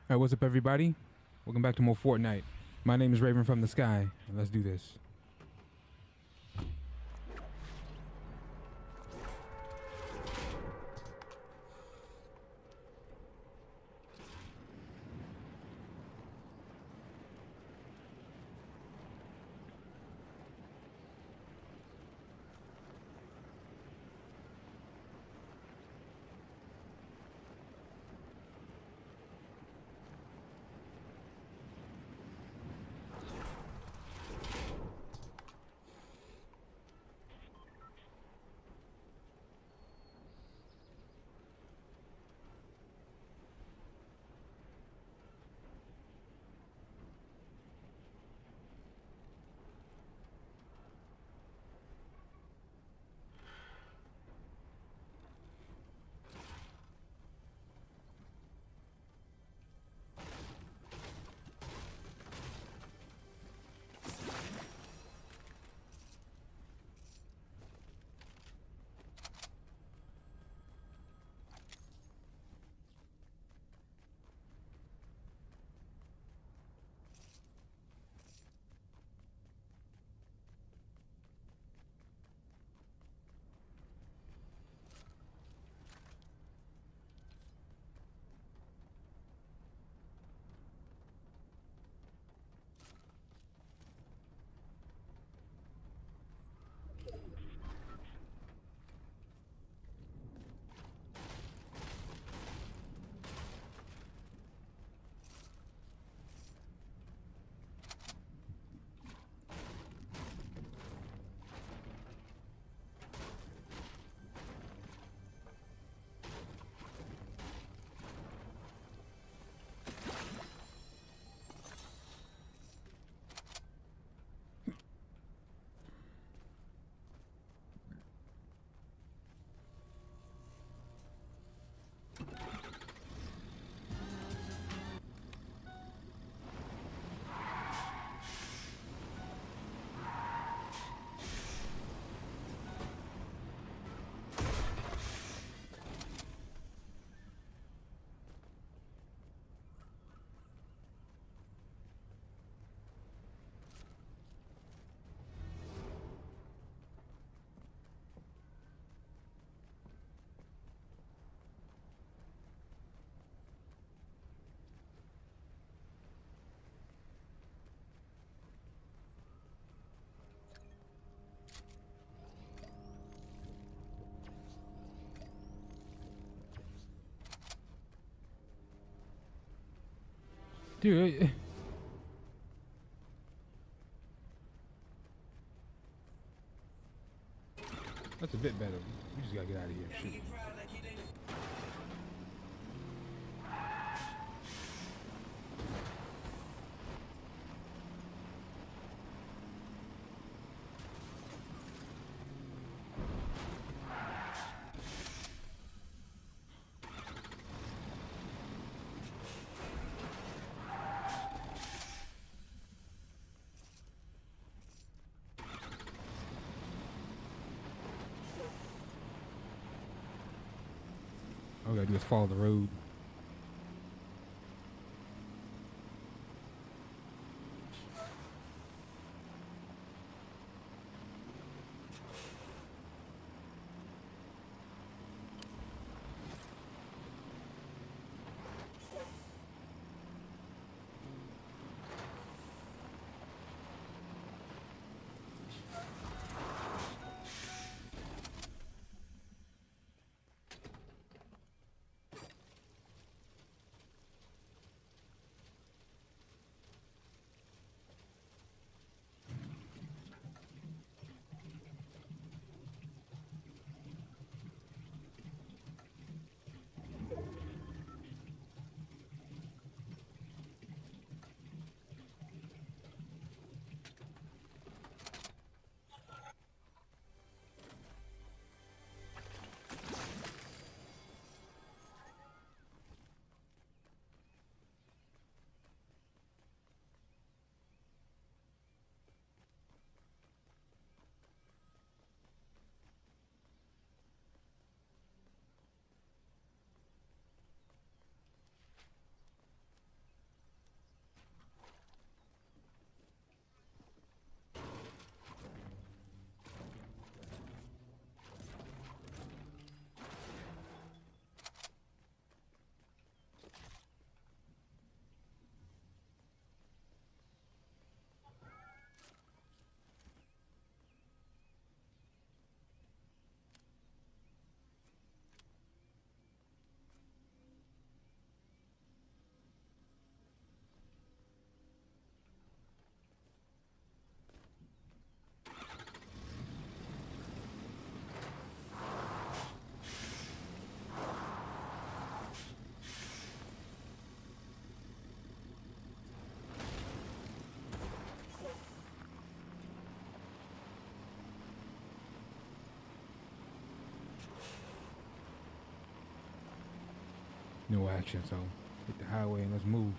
Alright, what's up everybody? Welcome back to more Fortnite. My name is Raven from the Sky, and let's do this. Dude, that's a bit better. We just gotta get out of here. Shoot. All we gotta do is follow the road. No action, so hit the highway and let's move.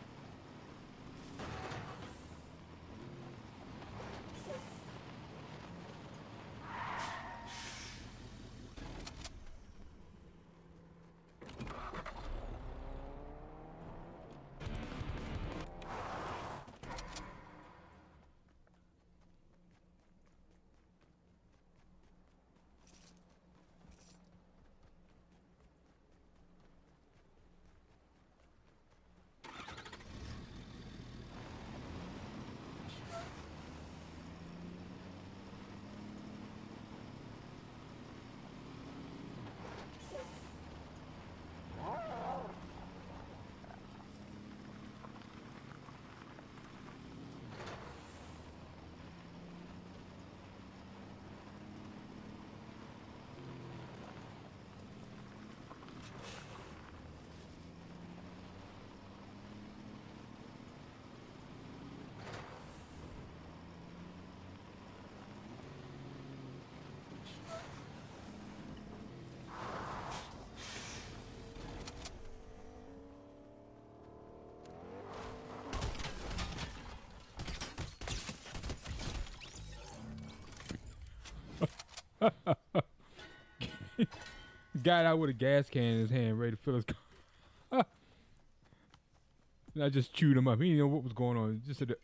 Got out with a gas can in his hand, ready to fill his car. And I just chewed him up. He didn't know what was going on. He just said,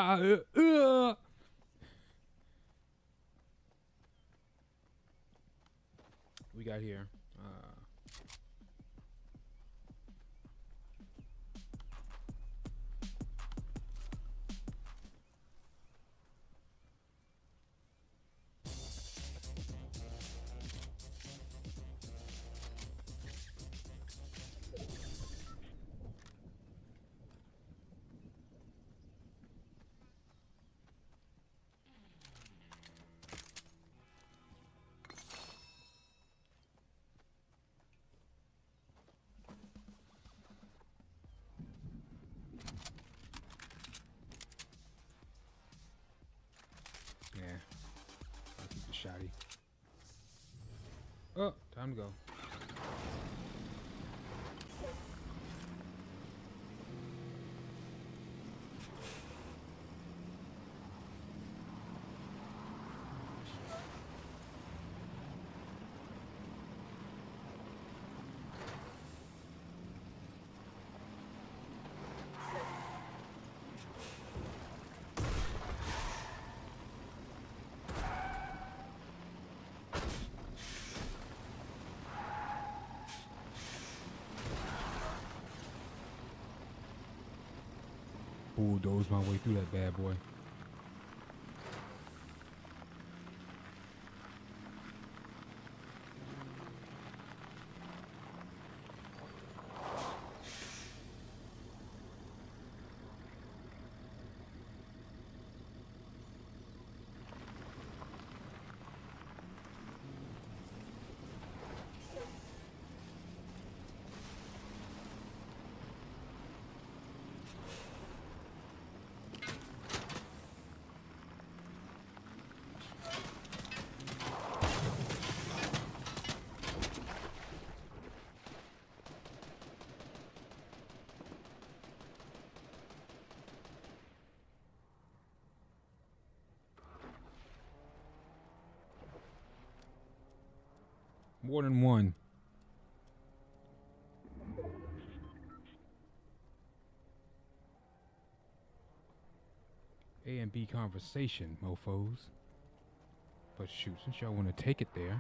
We got here. Yeah. I'll keep the shotty. Oh, time to go. Bulldoze my way through that bad boy. More than one. A and B conversation, mofos. But shoot, since y'all want to take it there.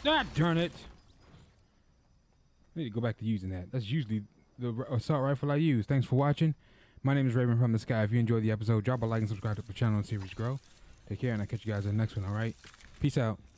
Ah, darn it. I need to go back to using that. That's usually the assault rifle I use. Thanks for watching. My name is Raven from the Sky. If you enjoyed the episode, drop a like and subscribe to the channel and series grow. Take care, and I'll catch you guys in the next one, alright? Peace out.